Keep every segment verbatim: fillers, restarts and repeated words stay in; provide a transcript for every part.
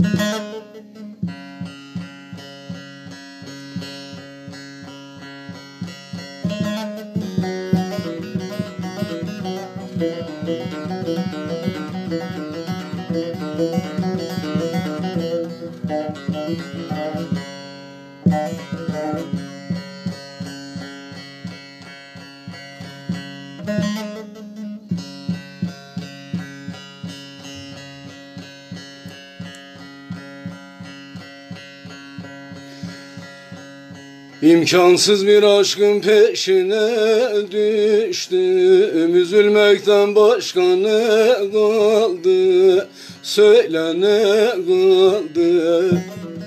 İmkansız bir aşkın peşine düştüm, üzülmekten başka ne kaldı, söyle ne kaldı?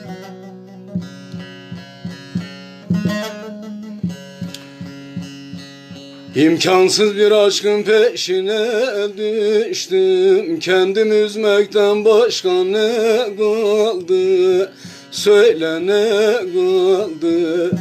İmkansız bir aşkın peşine düştüm, kendimi üzmekten başka ne kaldı, söyle ne kaldı?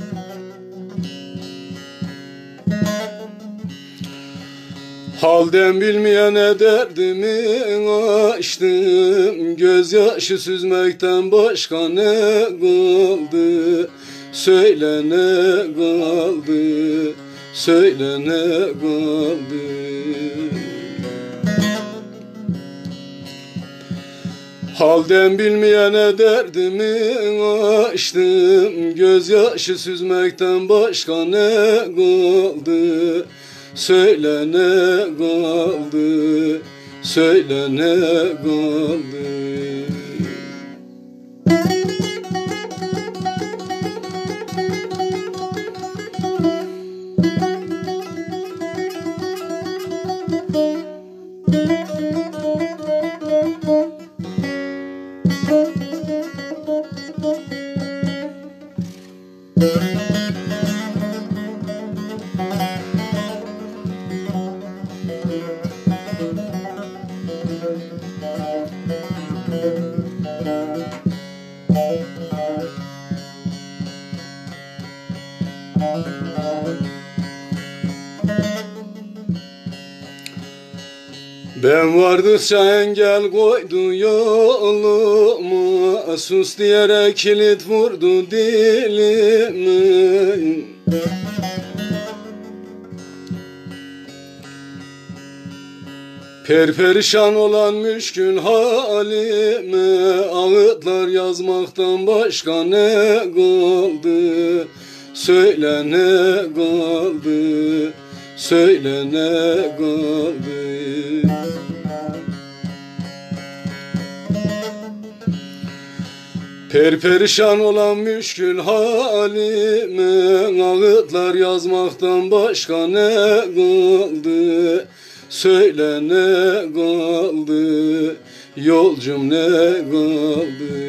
Halden bilmeyene derdimi açtım, gözyaşı süzmekten başka ne kaldı, söyle ne kaldı, söyle ne kaldı? Halden bilmeyene derdimi açtım, gözyaşı süzmekten başka ne kaldı, söyle ne kaldı, söyle ne kaldı? Ben vardıkça engel koydu yoluma, sus diyerek kilit vurdu dilime. Perperişan olan müşkül halime, ağıtlar yazmaktan başka ne kaldı, söyle ne kaldı, söyle ne kaldı? Perperişan olan müşkül halime, ağıtlar yazmaktan başka ne kaldı, söyle ne kaldı, yolcum ne kaldı?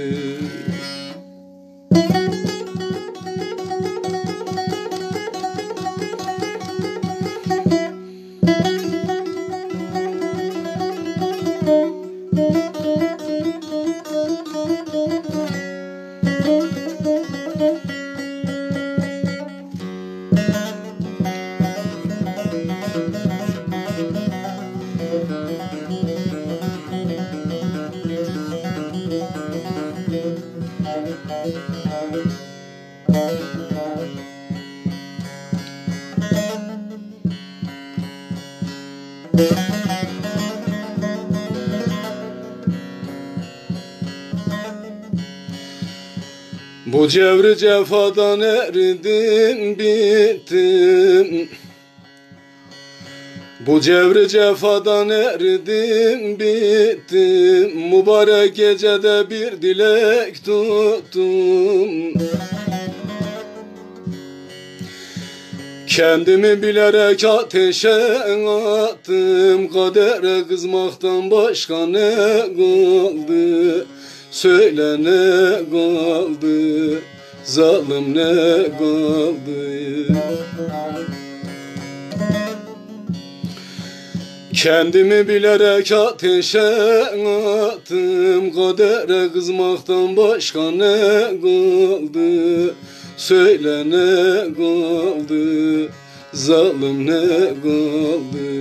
Bu cevri cefadan eridim bittim, bu cevri cefadan eridim bittim, mübarek gecede bir dilek tuttum. Kendimi bilerek ateşe attım, kadere kızmaktan başka ne kaldı, söyle ne kaldı, zalim ne kaldı? Kendimi bilerek ateşe attım, kadere kızmaktan başka ne kaldı, söyle ne kaldı, zalim ne kaldı?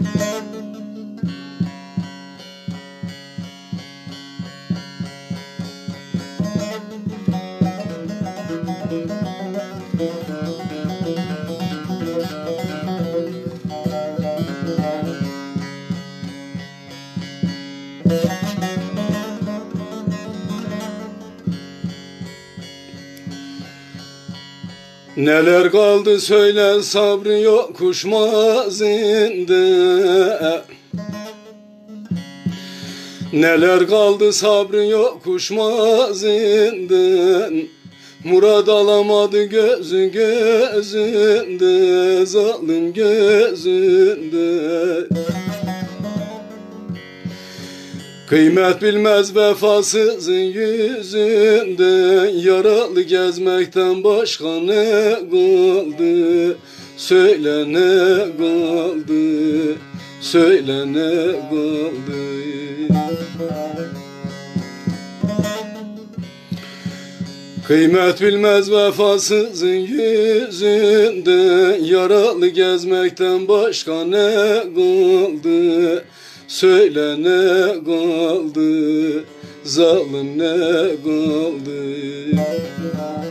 Neler kaldı söyle sabrı yokuş mazinde. Neler kaldı sabrı yokuş mazinden. Murad alamadı gözü gözünde, zalim gözünde. Kıymet bilmez vefasızın yüzünde, yaralı gezmekten başka ne kaldı? Söyle ne kaldı? Söyle ne kaldı? Kıymet bilmez vefasızın yüzünde, yaralı gezmekten başka ne kaldı? Söyle ne kaldı? Zalim ne kaldı?